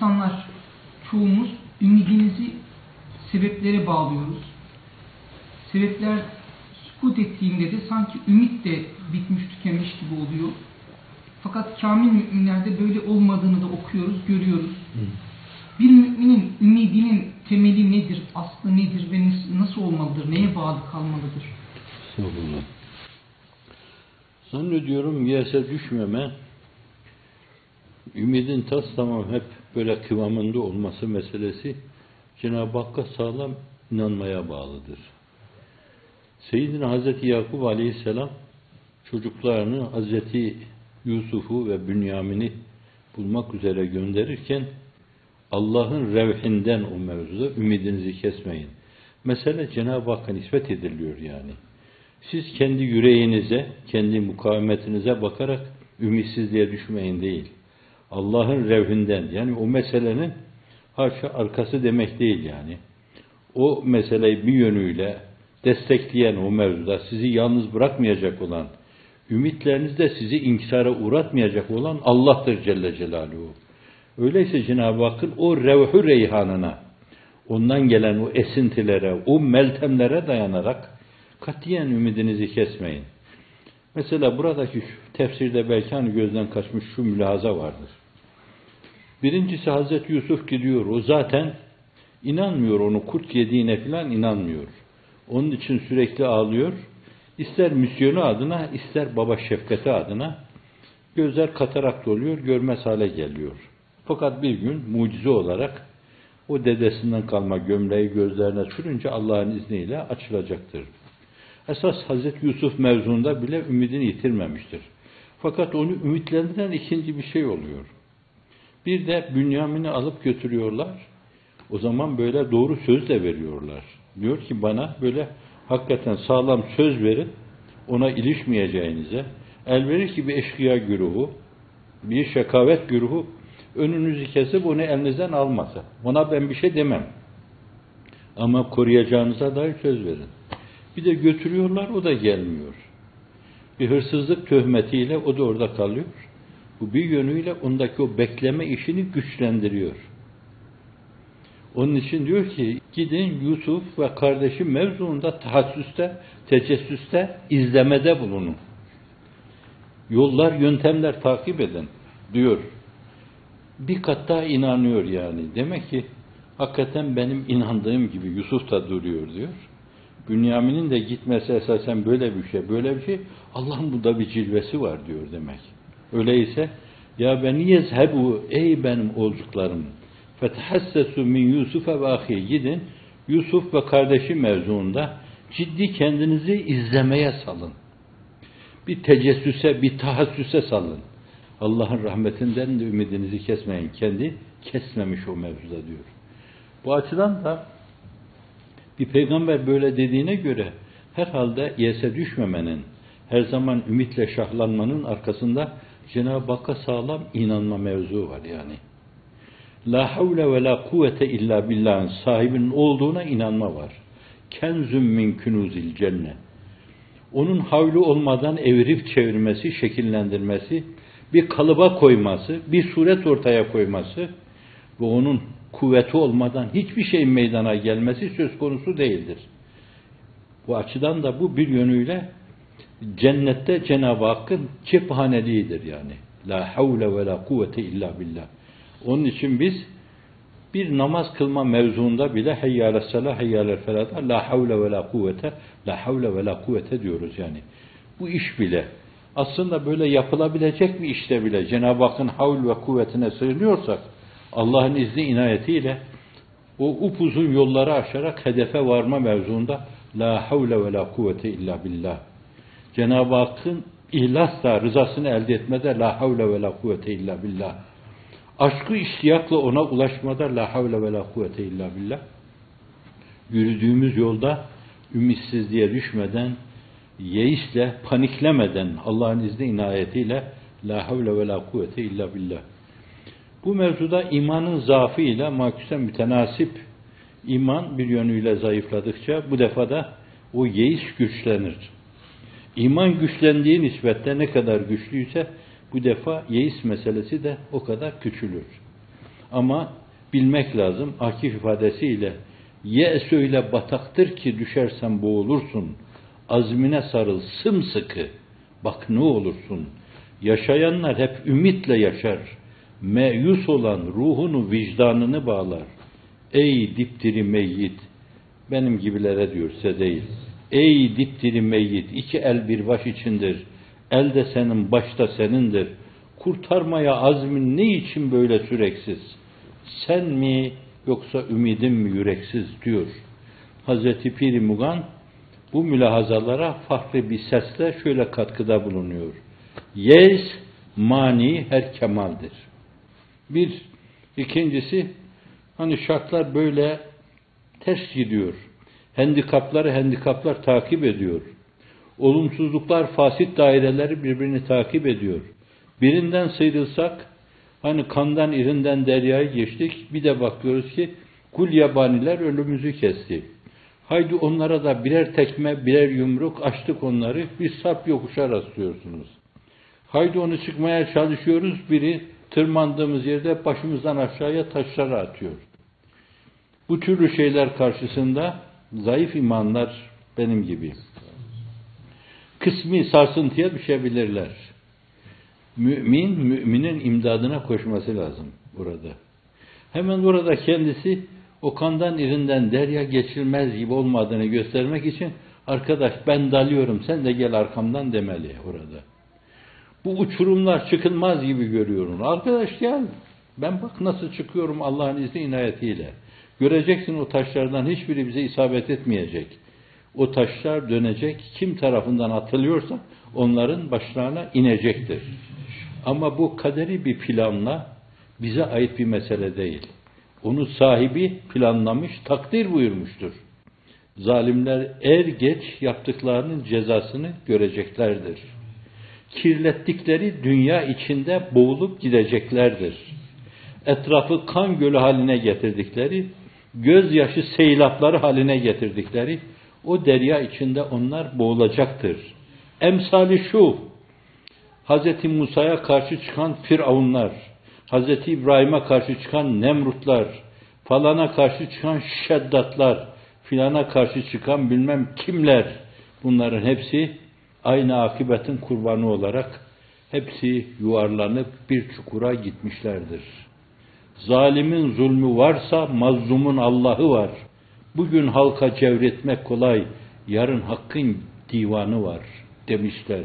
insanlar, çoğumuz ümidimizi sebeplere bağlıyoruz. Sebepler sükut ettiğinde de sanki ümit de bitmiş, tükenmiş gibi oluyor. Fakat kamil müminlerde böyle olmadığını da okuyoruz, görüyoruz. Bir müminin ümidinin temeli nedir, aslı nedir ve nasıl olmalıdır, neye bağlı kalmalıdır? Estağfurullah. Zannediyorum yese düşmeme, ümidin tas tamam hep böyle kıvamında olması meselesi Cenab-ı Hakk'a sağlam inanmaya bağlıdır. Seyyidina Hazreti Yakup Aleyhisselam çocuklarını Hazreti Yusuf'u ve Bünyamin'i bulmak üzere gönderirken Allah'ın revhinden o mevzuda ümidinizi kesmeyin. Mesele Cenab-ı Hakk'a nispet ediliyor yani. Siz kendi yüreğinize, kendi mukavemetinize bakarak ümitsizliğe düşmeyin değil. Allah'ın revhinden, yani o meselenin haşa arkası demek değil yani. O meseleyi bir yönüyle destekleyen o mevzuda sizi yalnız bırakmayacak olan, ümitlerinizde sizi inkisara uğratmayacak olan Allah'tır Celle Celaluhu. Öyleyse Cenab-ı Hakk'ın o revhü reyhanına, ondan gelen o esintilere, o meltemlere dayanarak katiyen ümidinizi kesmeyin. Mesela buradaki tefsirde belki hani gözden kaçmış şu mülahaza vardır. Birincisi Hazreti Yusuf gidiyor, o zaten inanmıyor, onu kurt yediğine falan inanmıyor. Onun için sürekli ağlıyor. İster misyonu adına, ister baba şefkati adına gözler katarak doluyor, görmez hale geliyor. Fakat bir gün mucize olarak o dedesinden kalma gömleği gözlerine sürünce Allah'ın izniyle açılacaktır. Esas Hazreti Yusuf mevzunda bile ümidini yitirmemiştir. Fakat onu ümitlendiren ikinci bir şey oluyor. Bir de Bünyamin'i alıp götürüyorlar. O zaman böyle doğru söz de veriyorlar. Diyor ki bana böyle hakikaten sağlam söz verin, ona ilişmeyeceğinize, elverir ki bir eşkıya güruhu, bir şekavet güruhu önünüzü kesip onu elinizden almasa. Ona ben bir şey demem. Ama koruyacağınıza dair söz verin. Bir de götürüyorlar, o da gelmiyor. Bir hırsızlık töhmetiyle o da orada kalıyor. Bu bir yönüyle ondaki o bekleme işini güçlendiriyor. Onun için diyor ki gidin Yusuf ve kardeşi mevzuunda tahassüste, tecessüste, izlemede bulunun. Yollar, yöntemler takip edin diyor. Bir kat daha inanıyor yani. Demek ki hakikaten benim inandığım gibi Yusuf da duruyor diyor. Bünyamin'in de gitmesi esasen böyle bir şey, böyle bir şey. Allah'ın burada bir cilvesi var diyor demek. Öyleyse ya beni yezhebu ey benim oğulcuklarım fetehassesu min Yusuf'e ve ahi gidin Yusuf ve kardeşi mevzuunda ciddi kendinizi izlemeye salın. Bir tecessüse, bir tahassüse salın. Allah'ın rahmetinden de ümidinizi kesmeyin. Kendi kesmemiş o mevzuda diyor. Bu açıdan da bir peygamber böyle dediğine göre herhalde yese düşmemenin, her zaman ümitle şahlanmanın arkasında Cenab-ı Hakk'a sağlam inanma mevzu var yani. La havle ve la kuvvete illa billah'ın sahibinin olduğuna inanma var. Kenzüm min kunuzil cennet. Onun havlu olmadan evirip çevirmesi, şekillendirmesi, bir kalıba koyması, bir suret ortaya koyması ve onun kuvveti olmadan hiçbir şeyin meydana gelmesi söz konusu değildir. Bu açıdan da bu bir yönüyle cennette Cenab-ı Hakk'ın cephaneliğidir yani. La havle ve la kuvvete illa billah. Onun için biz bir namaz kılma mevzuunda bile heyyâle selâh, heyyâle felâda la havle ve la kuvvete, la havle ve la kuvvete diyoruz yani. Bu iş bile aslında böyle yapılabilecek bir işte bile Cenab-ı Hakk'ın havl ve kuvvetine sığınıyorsak Allah'ın izni inayetiyle o upuzun yolları aşarak hedefe varma mevzuunda la havle ve la kuvvete illa billah. Cenab-ı Hakk'ın ihlasla rızasını elde etmede la havle ve la kuvvete illa billah. Aşkı iştiyakla ona ulaşmada la havle ve la kuvvete illa billah. Yürüdüğümüz yolda ümitsizliğe düşmeden, yeisle, paniklemeden Allah'ın izni inayetiyle la havle ve la kuvvete illa billah. Bu mevzuda imanın zaafıyla maküsen mütenasip iman bir yönüyle zayıfladıkça bu defa da o yeis güçlenir. İman güçlendiği nispette ne kadar güçlüyse bu defa yeis meselesi de o kadar küçülür. Ama bilmek lazım. Akif ifadesiyle "Ye söyle bataktır ki düşersen boğulursun. Azmine sarıl sımsıkı. Bak ne olursun. Yaşayanlar hep ümitle yaşar. Meyus olan ruhunu vicdanını bağlar. Ey dipdiri meyyit." Benim gibilere diyor, size değil. Ey dipdiri meyyit, iki el bir baş içindir. El de senin, baş da senindir. Kurtarmaya azmin ne için böyle süreksiz? Sen mi yoksa ümidin mi yüreksiz diyor. Hazreti Pir-i Mugan bu mülahazalara farklı bir sesle şöyle katkıda bulunuyor. Yes, mani her kemaldir. Bir, ikincisi, hani şartlar böyle ters gidiyor. Handikaplar takip ediyor. Olumsuzluklar, fasit daireleri birbirini takip ediyor. Birinden sıyrılsak, hani kandan irinden deryayı geçtik, bir de bakıyoruz ki kul yabaniler önümüzü kesti. Haydi onlara da birer tekme, birer yumruk açtık onları, bir sap yokuşa rastlıyorsunuz. Haydi onu çıkmaya çalışıyoruz, biri tırmandığımız yerde başımızdan aşağıya taşları atıyor. Bu türlü şeyler karşısında zayıf imanlar benim gibi kısmi sarsıntıya düşebilirler. Müminin imdadına koşması lazım burada. Hemen burada kendisi o kandan irinden derya geçilmez gibi olmadığını göstermek için arkadaş ben dalıyorum sen de gel arkamdan demeli orada. Bu uçurumlar çıkılmaz gibi görüyorum. Arkadaş gel ben bak nasıl çıkıyorum Allah'ın izni inayetiyle. Göreceksin o taşlardan hiçbiri bize isabet etmeyecek. O taşlar dönecek, kim tarafından atılıyorsa onların başlarına inecektir. Ama bu kaderi bir planla bize ait bir mesele değil. Onu sahibi planlamış, takdir buyurmuştur. Zalimler er geç yaptıklarının cezasını göreceklerdir. Kirlettikleri dünya içinde boğulup gideceklerdir. Etrafı kan gölü haline getirdikleri, gözyaşı seylapları haline getirdikleri o derya içinde onlar boğulacaktır. Emsali şu, Hz. Musa'ya karşı çıkan Firavunlar, Hz. İbrahim'e karşı çıkan Nemrutlar, falana karşı çıkan Şeddatlar, filana karşı çıkan bilmem kimler, bunların hepsi aynı akıbetin kurbanı olarak hepsi yuvarlanıp bir çukura gitmişlerdir. Zalimin zulmü varsa mazlumun Allah'ı var. Bugün halka cevretmek kolay, yarın hakkın divanı var demişler.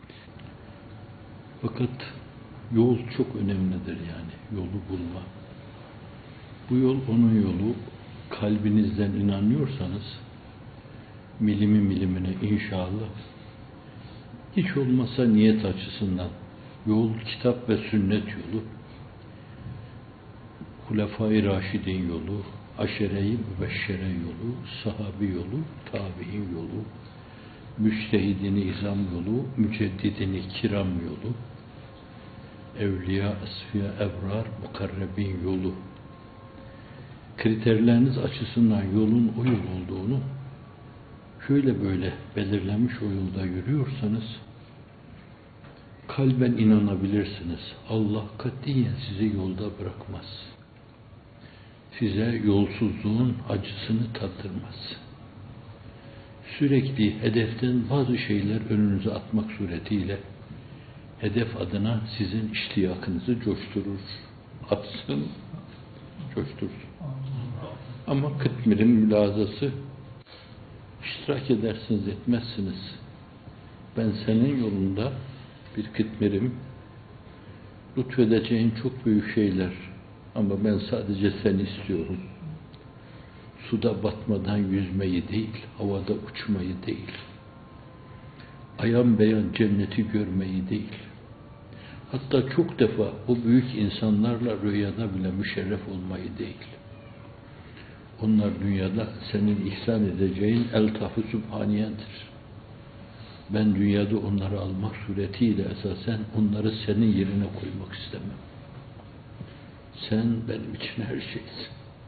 Fakat yol çok önemlidir yani, yolu bulma. Bu yol onun yolu. Kalbinizden inanıyorsanız, milimi milimine inşallah, hiç olmazsa niyet açısından, yol kitap ve sünnet yolu, Hulefai Raşidin yolu, Aşere-i Mübeşşere yolu, sahabi yolu, tabi'in yolu, Müştehidin-i İzam yolu, Müceddidin-i Kiram yolu, Evliya, Asfiya, Ebrar, Mukarrebin yolu. Kriterleriniz açısından yolun o yol olduğunu şöyle böyle belirlenmiş o yolda yürüyorsanız kalben inanabilirsiniz. Allah katiyen sizi yolda bırakmaz. Size yolsuzluğun acısını tattırmaz. Sürekli hedeften bazı şeyler önünüze atmak suretiyle hedef adına sizin iştiyakınızı coşturur. Atsın, coştursun. Ama Kıtmir'in mülazası iştirak edersiniz, etmezsiniz. Ben senin yolunda bir Kıtmir'im, lütfedeceğin çok büyük şeyler ama ben sadece seni istiyorum. Suda batmadan yüzmeyi değil, havada uçmayı değil, ayan beyan cenneti görmeyi değil, hatta çok defa o büyük insanlarla rüyada bile müşerref olmayı değil. Onlar dünyada senin ihsan edeceğin eltaf-ı sübhaniyedir. Ben dünyada onları almak suretiyle esasen onları senin yerine koymak istemem. Sen benim için her şeysin.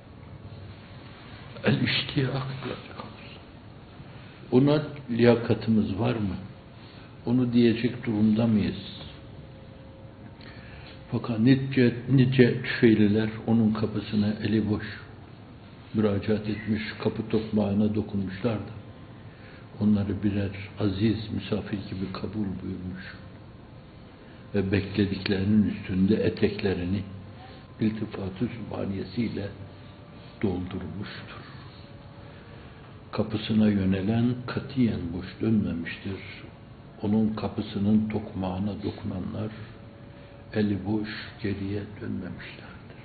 El-iştiyak yapacak olursa. Ona liyakatımız var mı? Onu diyecek durumda mıyız? Fakat nice Tüfeililer onun kapısına eli boş müracaat etmiş, kapı tokmağına dokunmuşlardı. Onları birer aziz misafir gibi kabul buyurmuş. Ve beklediklerinin üstünde eteklerini iltifat-ı sübhaniyesiyle doldurmuştur. Kapısına yönelen katiyen boş dönmemiştir. Onun kapısının tokmağına dokunanlar eli boş geriye dönmemişlerdir.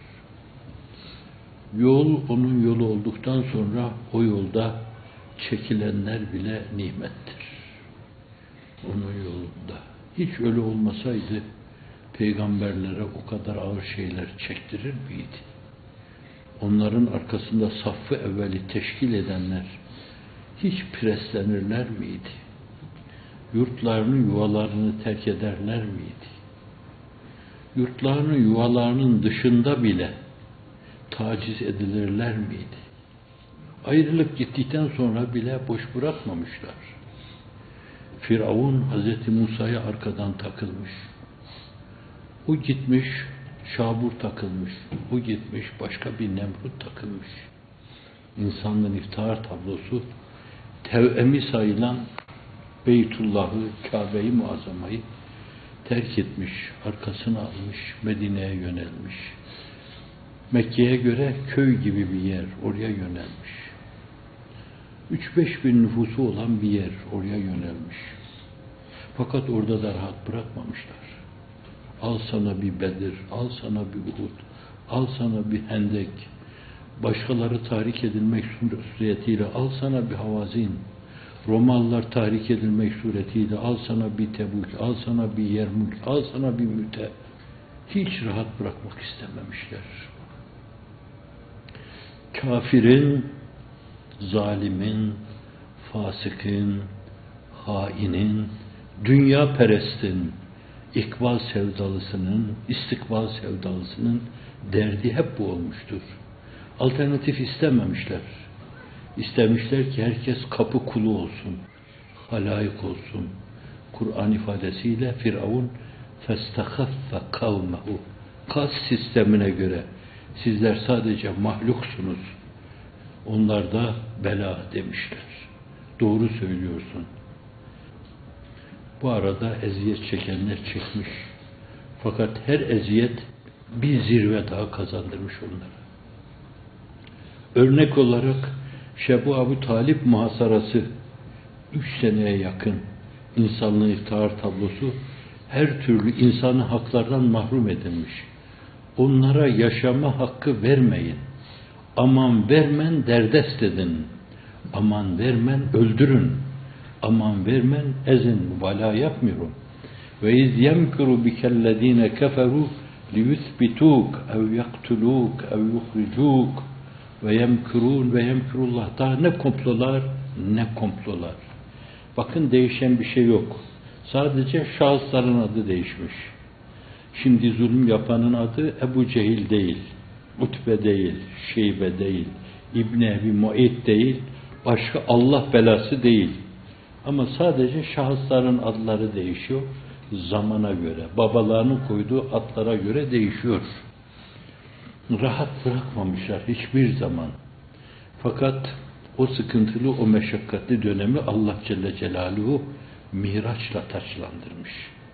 Yol onun yolu olduktan sonra o yolda çekilenler bile nimettir. Onun yolunda. Hiç öyle olmasaydı peygamberlere o kadar ağır şeyler çektirir miydi? Onların arkasında saffı evveli teşkil edenler hiç preslenirler miydi? Yurtlarını, yuvalarını terk ederler miydi? Yurtlarının, yuvalarının dışında bile taciz edilirler miydi? Ayrılıp gittikten sonra bile boş bırakmamışlar. Firavun Hz. Musa'ya arkadan takılmış. O gitmiş, Şabur takılmış. O gitmiş, başka bir Nemrut takılmış. İnsanlığın iftihar tablosu, tevemi sayılan Beytullah'ı, Kabe-i Muazzama'yı terk etmiş, arkasını almış, Medine'ye yönelmiş. Mekke'ye göre köy gibi bir yer, oraya yönelmiş. 3-5 bin nüfusu olan bir yer, oraya yönelmiş. Fakat orada da rahat bırakmamışlar. Al sana bir Bedir, al sana bir Uhud, al sana bir Hendek, başkaları tahrik edilmek suretiyle al sana bir Havazin, Romalılar tahrik edilmek suretiyle al sana bir Tebuk, al sana bir Yermük, al sana bir Müte. Hiç rahat bırakmak istememişler. Kafirin, zalimin, fasıkın, hainin, dünya perestin, ikbal sevdalısının, istikbal sevdalısının derdi hep bu olmuştur. Alternatif istememişler. İstemişler ki herkes kapı kulu olsun, halayık olsun. Kur'an ifadesiyle Firavun فَاسْتَخَفَّ قَوْمَهُ kas sistemine göre sizler sadece mahluksunuz. Onlar da bela demişler. Doğru söylüyorsun. Bu arada eziyet çekenler çekmiş. Fakat her eziyet bir zirve daha kazandırmış onlara. Örnek olarak Şebu Abu Talip muhasarası 3 seneye yakın insanlığın iftihar tablosu her türlü insanı haklardan mahrum edilmiş. Onlara yaşama hakkı vermeyin. Aman vermen derdest edin. Aman vermen öldürün. Aman vermen ezin. Vala yapmıyorum. Ve iz yemkuru bikellezine keferu liyuthbituk ev yaktuluk ev yuhricuk ve yemkurun ve yemkurullah. Daha ne komplolar ne komplolar. Bakın değişen bir şey yok. Sadece şahısların adı değişmiş. Şimdi zulüm yapanın adı Ebu Cehil değil, Utbe değil, Şeybe değil, İbni Ebi Muayt değil, başka Allah belası değil. Ama sadece şahısların adları değişiyor. Zamana göre, babalarının koyduğu adlara göre değişiyor. Rahat bırakmamışlar hiçbir zaman. Fakat o sıkıntılı, o meşakkatli dönemi Allah Celle Celaluhu Miraç'la taçlandırmış.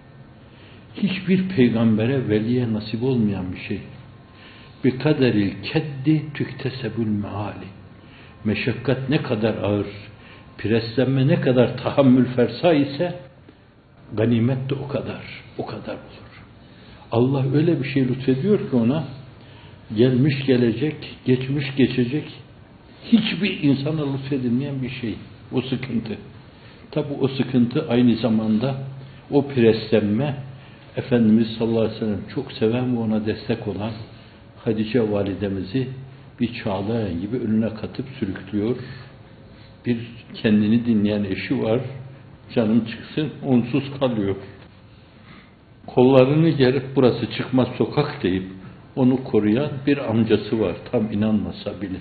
Hiçbir peygambere, veliye nasip olmayan bir şey. Bi kaderil keddi tüktesebül meali. Meşakkat ne kadar ağır, preslenme ne kadar tahammül fersa ise ganimet de o kadar olur. Allah öyle bir şey lütfediyor ki ona, gelmiş gelecek, geçmiş geçecek, hiçbir insana lütfedilmeyen bir şey. O sıkıntı. Tabi o sıkıntı aynı zamanda o preslenme, Efendimiz sallallahu aleyhi ve sellem çok seven ve ona destek olan Hatice validemizi bir çağlayan gibi önüne katıp sürüklüyor. Bir kendini dinleyen eşi var. Canım çıksın, onsuz kalıyor. Kollarını gerip burası çıkmaz sokak deyip onu koruyan bir amcası var. Tam inanmasa bile.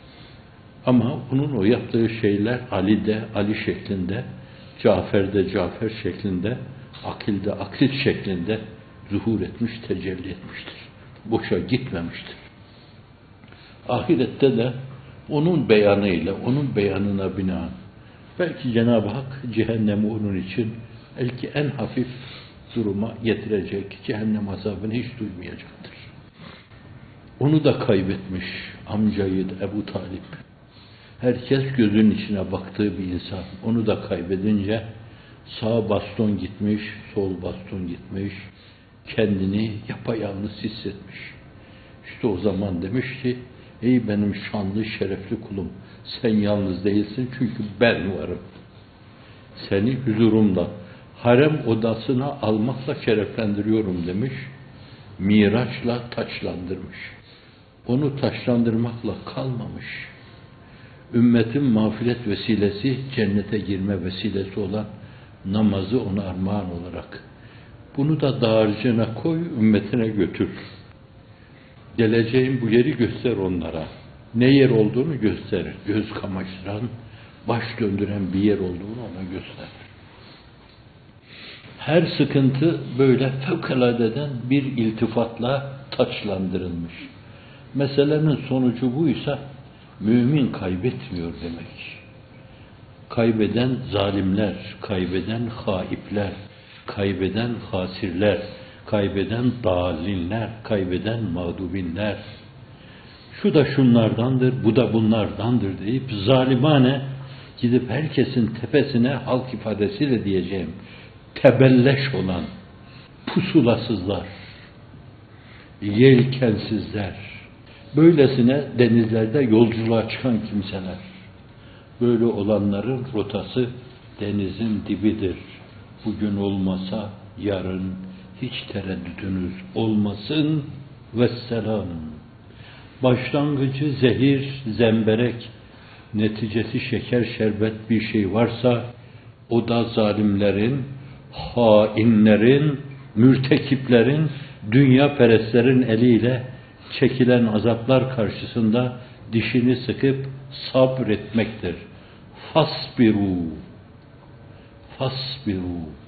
Ama onun o yaptığı şeyler Ali'de Ali şeklinde, Cafer'de Cafer şeklinde, Akil'de Akil şeklinde zuhur etmiş, tecelli etmiştir. Boşa gitmemiştir. Ahirette de onun beyanıyla, onun beyanına binaen belki Cenab-ı Hak cehennemi onun için belki en hafif duruma getirecek, cehennem azabını hiç duymayacaktır. Onu da kaybetmiş amcayı Ebu Talip. Herkes gözünün içine baktığı bir insan. Onu da kaybedince sağ baston gitmiş, sol baston gitmiş, kendini yapayalnız hissetmiş. İşte o zaman demiş ki, ey benim şanlı, şerefli kulum, sen yalnız değilsin çünkü ben varım. Seni huzurumda, harem odasına almakla şereflendiriyorum demiş. Miraçla taçlandırmış. Onu taçlandırmakla kalmamış. Ümmetin mağfiret vesilesi, cennete girme vesilesi olan namazı ona armağan olarak. Bunu da dağarcığına koy, ümmetine götür. Geleceğin bu yeri göster onlara. Ne yer olduğunu gösterir. Göz kamaştıran, baş döndüren bir yer olduğunu ona gösterir. Her sıkıntı böyle fevkaladeden bir iltifatla taçlandırılmış. Meselenin sonucu buysa mümin kaybetmiyor demek. Kaybeden zalimler, kaybeden haipler, kaybeden hasirler, kaybeden dalinler, kaybeden mağdubinler. Şu da şunlardandır, bu da bunlardandır deyip zalimane gidip herkesin tepesine halk ifadesiyle diyeceğim tebelleş olan pusulasızlar, yelkensizler, böylesine denizlerde yolculuğa çıkan kimseler, böyle olanların rotası denizin dibidir. Bugün olmasa yarın hiç tereddütünüz olmasın. Vesselam. Başlangıcı zehir, zemberek, neticesi şeker, şerbet bir şey varsa o da zalimlerin, hainlerin, mürtekiplerin, dünya perestlerin eliyle çekilen azaplar karşısında dişini sıkıp sabretmektir. Fasbiru, fasbiru.